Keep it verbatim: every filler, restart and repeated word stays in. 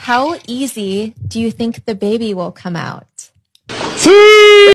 How easy do you think the baby will come out?